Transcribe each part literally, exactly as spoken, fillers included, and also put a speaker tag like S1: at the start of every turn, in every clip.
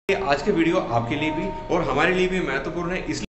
S1: आज के वीडियो आपके लिए भी और हमारे लिए भी महत्वपूर्ण है। इसलिए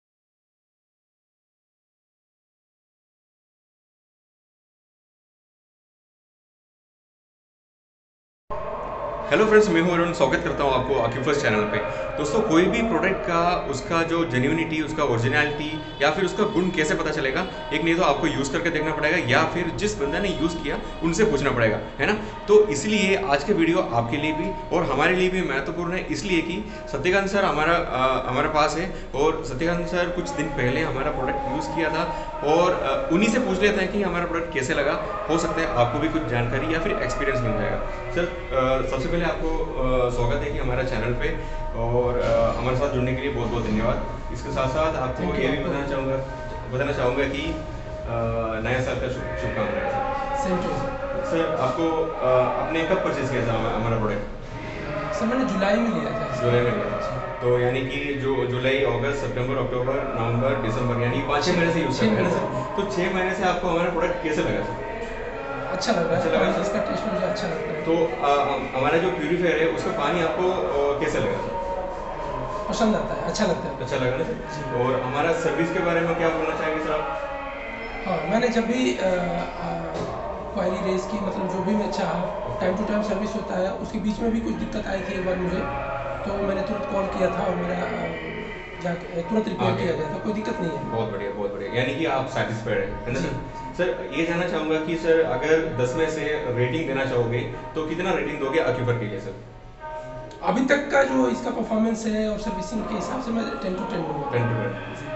S1: हेलो फ्रेंड्स, मैं हूं अरुण। स्वागत करता हूं आपको आक्यूफर्स्ट चैनल पे। दोस्तों, कोई भी प्रोडक्ट का उसका जो जेन्युइनिटी, उसका ओरिजिनलिटी या फिर उसका गुण कैसे पता चलेगा? एक नहीं तो आपको यूज़ करके देखना पड़ेगा या फिर जिस बंदा ने यूज़ किया उनसे पूछना पड़ेगा, है ना। तो इसलिए आज के वीडियो आपके लिए भी और हमारे लिए भी महत्वपूर्ण है, इसलिए कि सत्यकांत सर हमारा आ, हमारे पास है और सत्यकांत सर कुछ दिन पहले हमारा प्रोडक्ट यूज़ किया था और उन्हीं से पूछ लेते हैं कि हमारा प्रोडक्ट कैसे लगा। हो सकता है आपको भी कुछ जानकारी या फिर एक्सपीरियंस मिल जाएगा। सर, सबसे पहले आपको अ, स्वागत है कि हमारे चैनल पे और अ, हमारे साथ जुड़ने के लिए बहुत बहुत धन्यवाद। इसके साथ साथ आपको ये भी बताना चाहूँगा बताना चाहूँगा कि अ, नया साल का शुभकामनाएं।
S2: सर
S1: सर, आपको अ, आपने कब परचेज किया था हमारा प्रोडक्ट?
S2: सर मैंने जुलाई में लिया था।
S1: जुलाई में लिया था। तो यानी कि जो जुलाई, अगस्त, सितंबर, अक्टूबर, नवंबर, दिसंबर, यानी पाँच छः महीने से यूज़ कर रहे हैं ना सर। तो छः महीने से आपको हमारा प्रोडक्ट कैसे लगा सर?
S2: अच्छा लगा
S1: अच्छा
S2: है,
S1: लगा
S2: और
S1: सर?
S2: इसका टेस्ट मुझे अच्छा लगता है।
S1: तो अ, हम- हमारा जो प्यूरीफायर है उसका पानी आपको अ, कैसा लगा सर?
S2: पसंद आता है, अच्छा लगता है।
S1: अच्छा लगा ना सर? और हमारा सर्विस के बारे में क्या बोलना चाहेंगे सर आप?
S2: हाँ, मैंने जब भी क्वारी रेस की, मतलब जो भी मैं चाहा, टाइम टू टाइम सर्विस होता है। उसके बीच में भी कुछ दिक्कत आई थी एक बार मुझे, तो मैंने तुरंत कॉल किया था और मेरा अ, जाके तुरंत रिपेयर
S1: आगे
S2: किया गया था। कोई दिक्कत नहीं है।
S1: बहुत बढ़िया, बहुत बढ़िया। यानी कि आप सेटिस्फाइड हैं, है ना
S2: जी।
S1: सर? सर, ये जानना चाहूँगा कि सर अगर दस में से रेटिंग देना चाहोगे तो कितना रेटिंग दोगे आक्यूफर के लिए सर?
S2: अभी तक का जो इसका परफॉर्मेंस है और सर्विसिंग के हिसाब से मैं टेन टू टेन दूंगा।
S1: Ten to ten.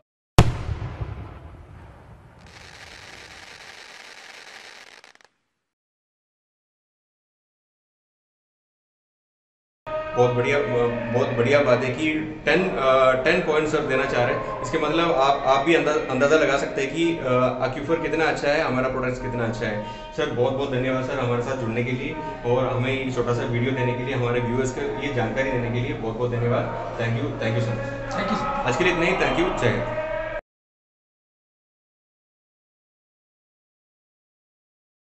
S1: बहुत बढ़िया, बहुत बढ़िया बात है कि टेन टेन पॉइंट सर देना चाह रहे हैं। इसके मतलब आप आप भी अंदा, अंदाज़ा लगा सकते हैं कि आक्यूफर कितना अच्छा है, हमारा प्रोडक्ट कितना अच्छा है। सर, बहुत बहुत धन्यवाद सर हमारे साथ जुड़ने के लिए और हमें ये छोटा सा वीडियो देने के लिए, हमारे व्यूअर्स को ये जानकारी देने के लिए बहुत बहुत धन्यवाद। Thank you, thank you sir.
S2: Thank you.
S1: आज के लिए इतना ही। Thank you. जय हिंद।